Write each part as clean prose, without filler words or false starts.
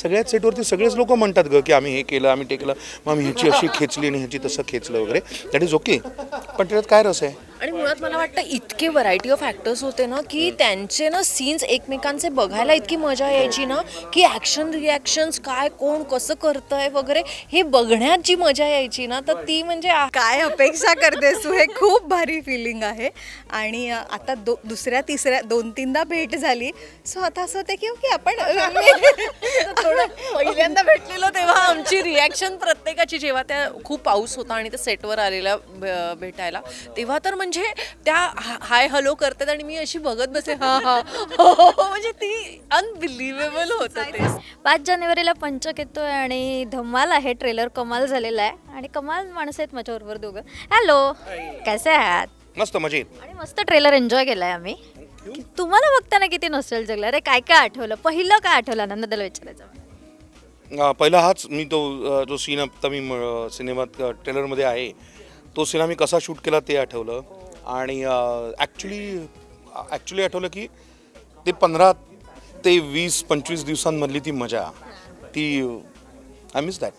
सगळ्याच सेटवरती सगळेच लोक म्हणतात ग की आम्ही हे केलं आम्ही ते केलं, मग आम्ही ह्याची अशी खेचली आणि ह्याची तसं खेचलं वगैरे, दॅट इज ओके. पण त्याच्यात काय रस आहे? आणि मुळात मला वाटतं इतके व्हरायटी ऑफ ॲक्टर्स होते ना की त्यांचे ना सीन्स एकमेकांचे बघायला इतकी मजा यायची ना की ॲक्शन रिॲक्शन्स काय कोण कसं करतंय वगैरे हे बघण्यात जी मजा यायची ना, तर ती म्हणजे काय अपेक्षा करतेस तू, हे खूप भारी फिलिंग आहे. आणि आता दुसऱ्या तिसऱ्या 2-3दा भेट झाली, सो आता असं होतं की ओके आपण पहिल्यांदा भेटलेलो तेव्हा आमची रिॲक्शन प्रत्येकाची, जेव्हा त्या खूप पाऊस होता आणि त्या सेटवर आलेल्या भेटायला, तेव्हा तर म्हणजे त्या हाय हॅलो करतात आणि मी अशी बघत बसे हा हा म्हणजे ती अनबिलिव्हेबल होतं ते. 5 जानेवारीला पंचक येतोय आणि धमाल आहे, ट्रेलर कमाल झालेला आहे आणि कमाल माणसं आहेत माझ्याबरोबर दोघं. हॅलो, कसे आहात? मस्त मजेत आणि मस्त ट्रेलर एन्जॉय केलाय आम्ही. तुम्हाला बघताना किती नॉस्टॅल्जिया जगलं? अरे काय काय आठवलं? पहिलं काय आठवलं नंदला विचारायचं. पहिला हाच मी जो सीन आता मी सिनेमात ट्रेलरमध्ये आहे तो सीन आम्ही कसा शूट केला ते आठवलं. आणि ॲक्च्युली आठवलं की ते 15 ते 20-25 दिवसांमधली ती मजा, ती आय मिस दॅट.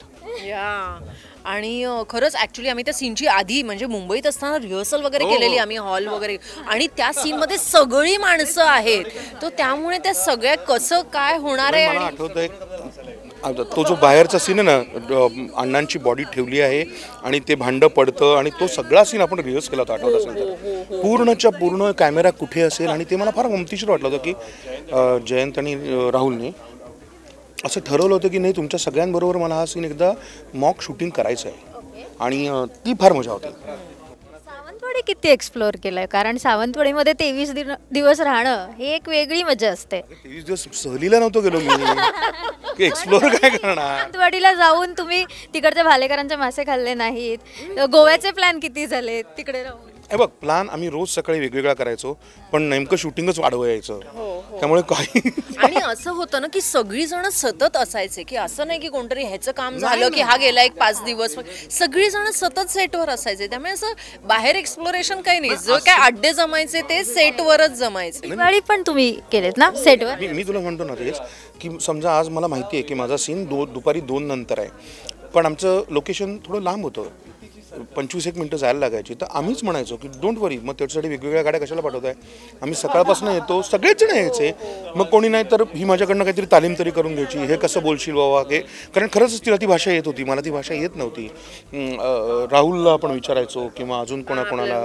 आणि खरंच ॲक्च्युली आम्ही त्या सीनची आधी म्हणजे मुंबईत असताना रिहर्सल वगैरे केलेली आम्ही, हॉल वगैरे, आणि त्या सीनमध्ये सगळी माणसं आहेत, तो त्यामुळे त्या सगळ्या कसं काय होणार आहे. मला आठवतंय तो जो बाहेरचा सीन आहे ना, अण्णांची बॉडी ठेवली आहे आणि ते भांडं पडतं आणि तो सगळा सीन आपण रिहर्स केला होता आठवत असेल तर. पूर्णच्या पूर्ण कॅमेरा कुठे असेल आणि ते मला फार गमतीशीर वाटलं होतं की जयंत आणि राहुलने असं ठरवलं होतं की नाही तुमच्या सगळ्यांबरोबर मला हा सीन एकदा मॉक शूटिंग करायचं आहे आणि ती फार मजा होती. सावंतवाडी किती एक्सप्लोअर केलंय? कारण सावंतवाडीमध्ये 23 दिवस राहणं ही एक वेगळी मजा असते. 23 दिवस सहलीला नव्हतो गेलो मी की एक्सप्लोअर काय करणार. सावंतवाडीला जाऊन तुम्ही तिकडच्या भालेकरांचे मासे खाल्ले नाहीत, गोव्याचे प्लॅन किती झाले तिकडे राहून? हे बघ, प्लॅन आम्ही रोज सकाळी वेगवेगळा करायचो, पण नेमकं शूटिंगच वाढवं यायचं, त्यामुळे काही. आणि असं होतं ना की सगळी जण सतत असायचे, की असं नाही की कोणतरी ह्याचं काम झालं की हा गेला एक 5 दिवस, सगळी जण सतत सेटवर असायचे, त्यामुळे असं बाहेर एक्सप्लोरेशन काही नाही. जो काय अड्डे जमायचे ते सेटवरच जमायचे. दिवाळी पण तुम्ही केलेत ना सेटवर? मी तुला म्हणतो ना तेच की समजा आज मला माहिती आहे की माझा सीन दुपारी 2 नंतर आहे, पण आमचं लोकेशन थोडं लांब होतं, 25-1 मिनटं जायला लागायची, तर आम्हीच म्हणायचो की डोंट वरी, मग त्याच्यासाठी वेगवेगळ्या गाड्या कशाला पाठवताय, आम्ही सकाळपासून येतो, सगळेच जण यायचे. मग कोणी नाही तर ही माझ्याकडनं काहीतरी तालीम तरी करून घ्यायची, हे कसं बोलशील बाबा, हे कारण खरंच तिला ती भाषा येत होती, मला ती भाषा येत नव्हती. राहुलला आपण विचारायचो किंवा अजून कोणाकोणाला.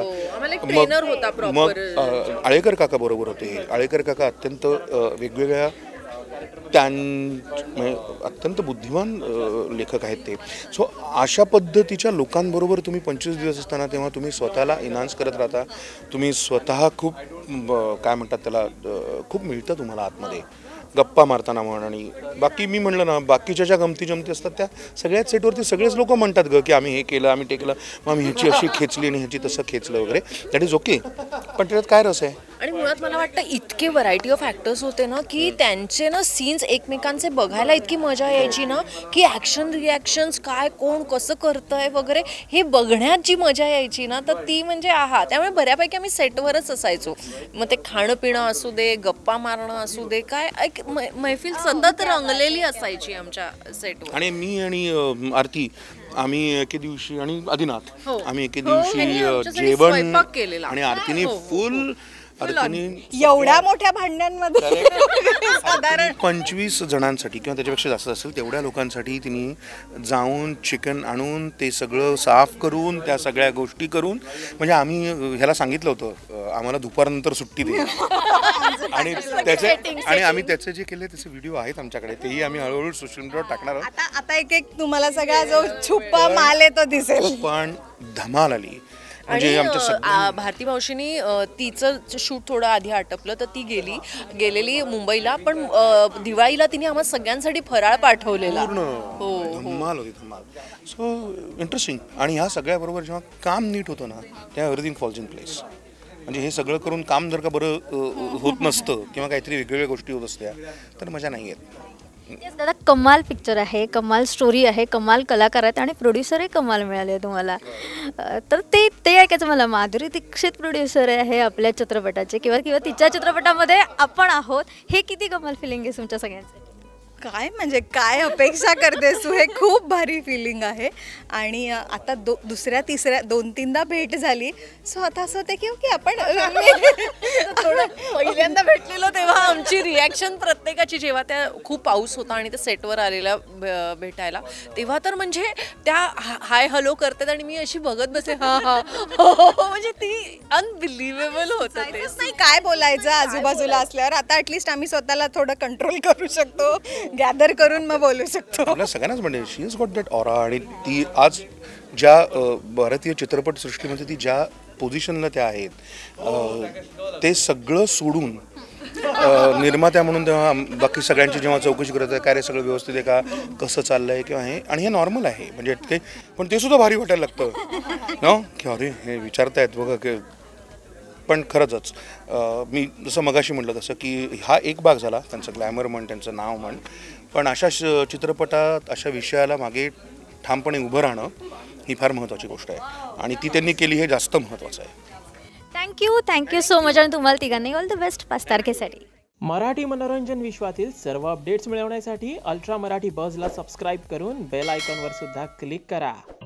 मग आळेकर काका बरोबर होते. आळेकर काका अत्यंत वेगवेगळ्या अत्यंत बुद्धिमान लेखक आहेत ते. सो अशा पद्धतीच्या लोकांबरोबर तुम्ही 25 दिवस असताना तेव्हा तुम्ही स्वतःला एनहान्स करत राहता, तुम्ही स्वतः खूप काय म्हणतात त्याला, खूप मिळतं तुम्हाला आतमध्ये गप्पा मारताना म्हण. आणि बाकी मी म्हणलं ना, बाकीच्या ज्या गमती जमती असतात त्या सगळ्याच सेटवरती सगळेच लोक म्हणतात ग की आम्ही हे केलं आम्ही ते केलं, मग आम्ही ह्याची अशी खेचली आणि ह्याची तसं खेचलं वगैरे, दॅट इज ओके. पण त्याच्यात काय रस आहे? आणि मुळात मला वाटतं इतके व्हरायटी ऑफ ॲक्टर्स होते ना की त्यांचे ना सीन्स एकमेकांचे बघायला इतकी मजा यायची ना की ॲक्शन रिॲक्शन्स काय कोण कसं करतंय वगैरे हे बघण्यात जी मजा यायची ना, तर ती म्हणजे त्यामुळे बऱ्यापैकी आम्ही सेटवरच असायचो. मग ते खाणं पिणं असू दे, गप्पा मारणं असू दे, काय मैफिल सतत रंगलेली असायची आमच्या सेटवर. आणि मी आणि आरती आम्ही एके दिवशी आणि आदिनाथ आम्ही एके दिवशी जेवण केलेलं आणि आरतीने फुल एवढ्या मोठ्या भांड्यांमध्ये साधारण 25 जणांसाठी किंवा त्याच्यापेक्षा जास्त असेल तेवढ्या लोकांसाठी तिने जाऊन चिकन आणून ते सगळं साफ करून त्या सगळ्या गोष्टी करून, म्हणजे आम्ही ह्याला सांगितलं होतं आम्हाला दुपारनंतर सुट्टी दे आणि आम्ही त्याचे जे केले त्याचे व्हिडिओ आहेत आमच्याकडे, तेही आम्ही हळूहळू सोशल मीडियावर टाकणार आहोत. आता एक तुम्हाला सगळा जो छुपा माल आहे तो दिसेल. पण धमाल आली. आणि भारती मावशीनी तिचं शूट थोडं आधी आटपलं तर ती गेलेली मुंबईला, पण दिवाळीला तिने आम्हाला सगळ्यांसाठी फराळ पाठवलेला. धमाल होती धमाल. So interesting. आणि ह्या सगळ्याबरोबर जेव्हा काम नीट होतं ना तेव्हा एव्हरीथिंग फॉल्स इन प्लेस. म्हणजे हे सगळं करून काम जर का बरं होत नसतं किंवा काहीतरी वेगवेगळ्या गोष्टी होत असत्या तर मजा नाही येत. दादा, कमाल पिक्चर आहे, कमाल स्टोरी आहे, कमाल कलाकार आहेत आणि प्रोड्युसरही कमाल मिळाले तुम्हाला. तर ते ऐकायचं मला. माधुरी दीक्षित प्रोड्युसर आहे आपल्या चित्रपटाचे किंवा तिच्या चित्रपटामध्ये आपण आहोत, हे किती कमाल फिलिंग आहे तुमच्या सगळ्यांचे? काय म्हणजे काय अपेक्षा करतेस तू, हे खूप भारी फिलिंग आहे. आणि आता दुसऱ्या तिसऱ्या 2-3दा भेट झाली. सो आता असं होतं की ओके आपण थोडं पहिल्यांदा भेटलेलो तेव्हा आमची रिॲक्शन प्रत्येकाची, जेव्हा त्या खूप पाऊस होता आणि ते सेटवर आलेल्या भेटायला, तेव्हा तर म्हणजे त्या हाय हॅलो करतात आणि मी अशी बघत बसे हा हा म्हणजे ती अनबिलिव्हेबल होतं ते. नाही काय बोलायचं आजूबाजूला असल्यावर. आता ॲटलिस्ट आम्ही स्वतःला थोडं कंट्रोल करू शकतो, गॅदर करून मग बोलू शकतो. आपल्या सगळ्यांनाच म्हणजे she is got that aura. आणि ती आज ज्या भारतीय चित्रपट सृष्टीमध्ये ती ज्या पोझिशनला त्या आहेत, ते सगळं सोडून निर्मात्या म्हणून तेव्हा बाकी सगळ्यांची जेव्हा चौकशी करत आहे, काय रे सगळं व्यवस्थित आहे का, कसं चाललं आहे किंवा हे, आणि हे नॉर्मल आहे म्हणजे ते, पण ते सुद्धा भारी वाटायला लागतं ना की अरे हे विचारतायत बघा की. पण खरंच मी जसं मगाशी म्हटलं तसं की हा एक भाग झाला, त्यांचं ग्लॅमर म्हण, त्यांचं नाव म्हण, पण अशा चित्रपटात अशा विषयाला मागे ठामपणे उभं राहणं ही फार महत्त्वाची गोष्ट आहे आणि ती त्यांनी केली, हे जास्त महत्त्वाचं आहे. Thank you so much. आणि तुम्हाला तिघांनी ऑल द बेस्ट 5 तारखेसाठी. मराठी मनोरंजन विश्वातील सर्व अपडेट्स मिळवण्यासाठी अल्ट्रा मराठी बझला सबस्क्राईब करून बेल आयकॉनवर सुद्धा क्लिक करा.